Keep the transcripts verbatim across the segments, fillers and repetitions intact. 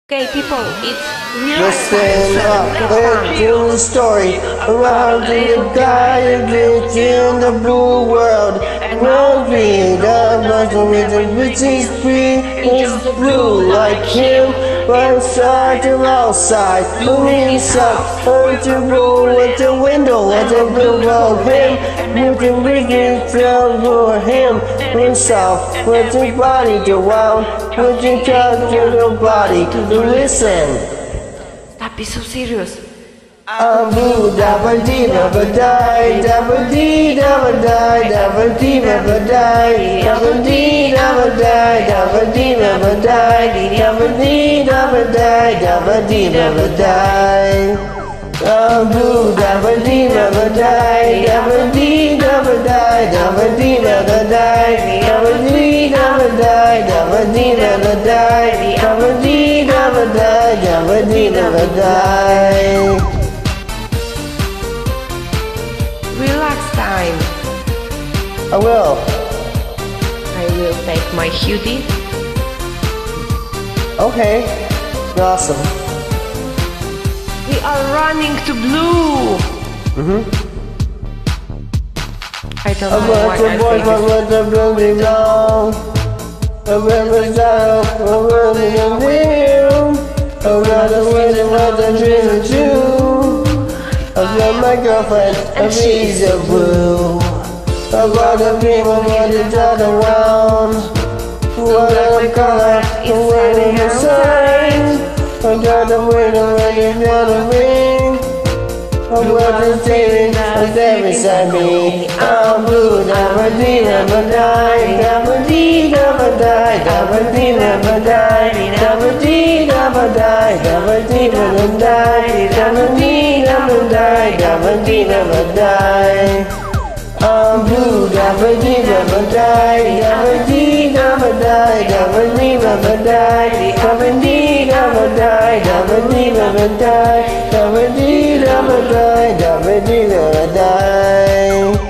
Okay, people, it's real. Listen up, let's do the story around the guy who lives in the blue world. Won't be the person with the richest free is blue like him. One side to outside, moving south, hurt to roll with the window, let the blue of him. With the wicked fell for him. Went south, with the body to round, with the cut to the body to listen. Stop, be so serious. I'm blue, dabba dee, dabba die, dabba dee, dabba die, dabba dee, dabba die, dabba dee, dabba die, dabba dee, dabba die, dabba dee, dabba die, dabba dee, dabba die. I'm blue, dabba dee, dabba die, dabba dee, dabba die, dabba dee, dabba die, dabba dee, dabba die, dabba dee, dabba die, dabba dee, dabba die, dabba dee, dabba die. Relax time. I will. I will take my hoodie. Okay. Awesome. We are running to blue. Mm-hmm. I don't I know want why the I boy feel from it. the blue belong. I remember down, I running the wheel. I got the way to let the dream too. I got my girlfriend, and she's a blue. I got the people want to turn around. What a color, the way the sign. I got the way to let it down the ring. I'm watching T V, and there beside me. I'm blue, dabba dee, dabba die, dabba dee, dabba die, dabba dee, dabba die, dabba dee, dabba die, dabba dee, dabba die, dabba dee, dabba die, dabba dee, dabba die. I'm blue, dabba dee, dabba die, dabba dee, dabba die, dabba dee, dabba die, dabba dee, dabba die, dabba dee, dabba die, dabba dee, dabba die, dabba dee, dabba die.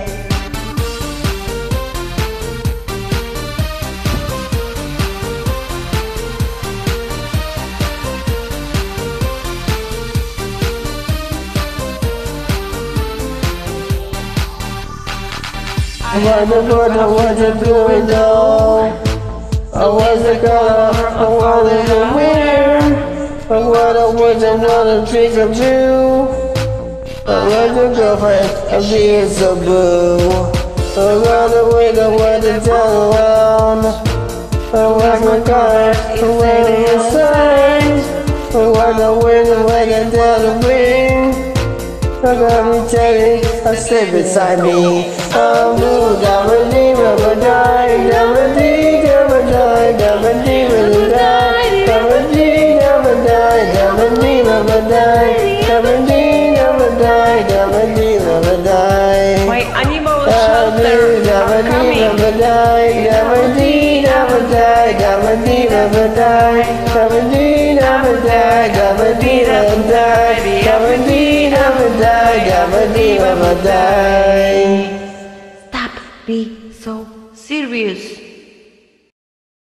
I want the wood, I want the blue window. I want the color, I want the wind. I want the woods, I want the trees of blue. I want the girlfriend, and she is so blue. I want the wind, I want the turn around. I want my color, I want the signs. I want the wind, I want the down the wind. I got me telling, I stay beside me. I'm blue, dabba dee, dabba die, dabba dee, dabba die, dabba dee, dabba die, dabba dee, dabba die, dabba dee, dabba die, dabba dee, dabba die, dabba dee, dabba die. My animal shelter are coming. Dabba die, dabba dee, dabba die, dabba dee, dabba die, dabba dee, dabba die, dabba dee, dabba die, dabba dee, dabba die, dabba dee, dabba die. Stop, be so serious.